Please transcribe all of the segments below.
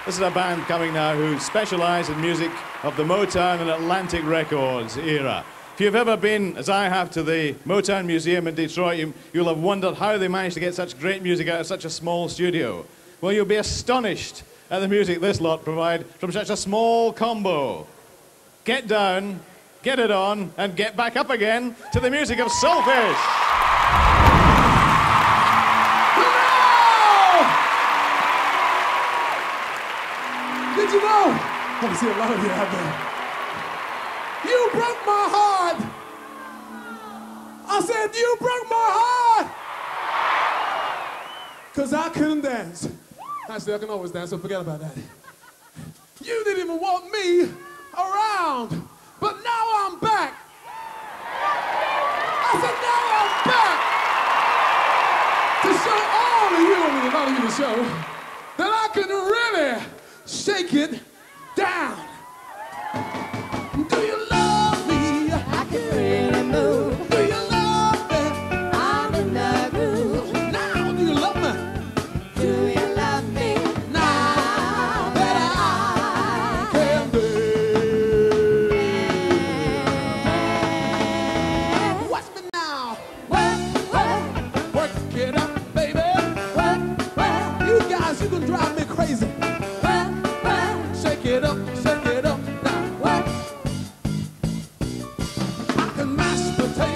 This is a band coming now who specialise in music of the Motown and Atlantic Records era. If you've ever been, as I have, to the Motown Museum in Detroit, you'll have wondered how they managed to get such great music out of such a small studio. Well, you'll be astonished at the music this lot provide from such a small combo. Get down, get it on, and get back up again to the music of Soulfish. Did you know? I can see a lot of you out there. You broke my heart. I said, you broke my heart. Because I couldn't dance. Actually, I can always dance, so forget about that. You didn't even want me around. But now I'm back. I said, now I'm back. To show all of you, I mean, a lot of you to show, that I can really shake it down. Do you love me? I can really move. Do you love me? I'm in the groove. Now, do you love me? Do you love me? Now that I can dance. Watch me now. Work it up, baby. You guys, you can drive me crazy. Shake it up now. I can mash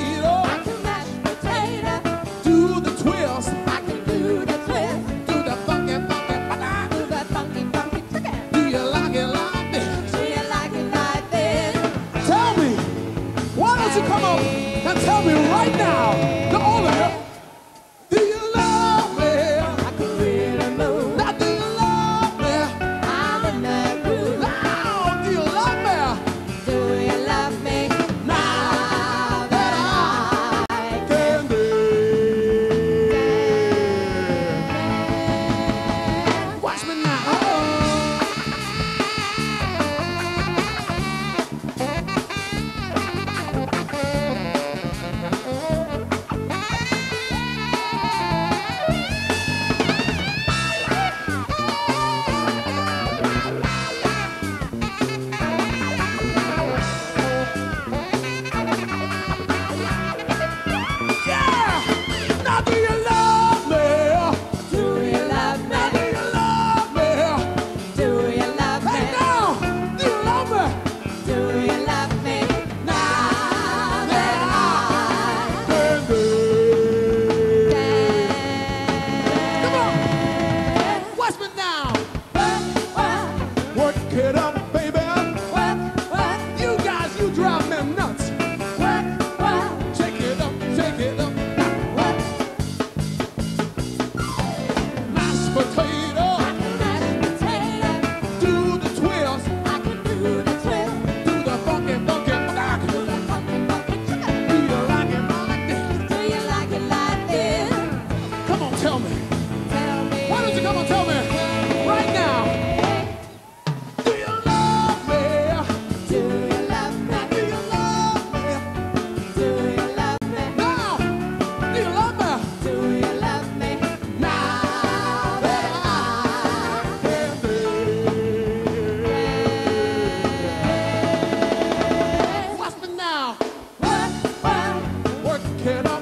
potato. Do the twist. I can do the twist. Do the funky ba-da. Do the funky chicken. Do you like it like this? Do you like it like this? Tell me, why don't you come up and tell me right now, the all of you, do you love me? I can really move. Now, do you love me? I'm in the groove. Now, do you love me? Do you love me? Now that I can dance. Watch me now. Now do you love me? Do you love Now do me? you love me? Do you love Hey me? now, do you love me? Do you love me? Now That I can dance. Come on, watch me now. Work it up, baby. You guys, you drive me nuts. Shake it up, shake it up. Mashed potato. Do the twist. Do the funky ba-da. Do you like it like this? Come on, tell me. Why don't you come and tell me right now? Do you love me? Do you love me? Now, do you love me? Do you love me? Now, do you love me? Do you love me? Now that I can dance. Watch me now. Work it